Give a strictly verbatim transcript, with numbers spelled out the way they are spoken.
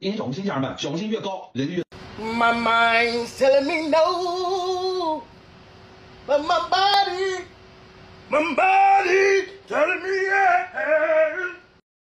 因为小红心家人们，小红心越高，人就越。 My mind's telling me no, but my body, my body telling me yes.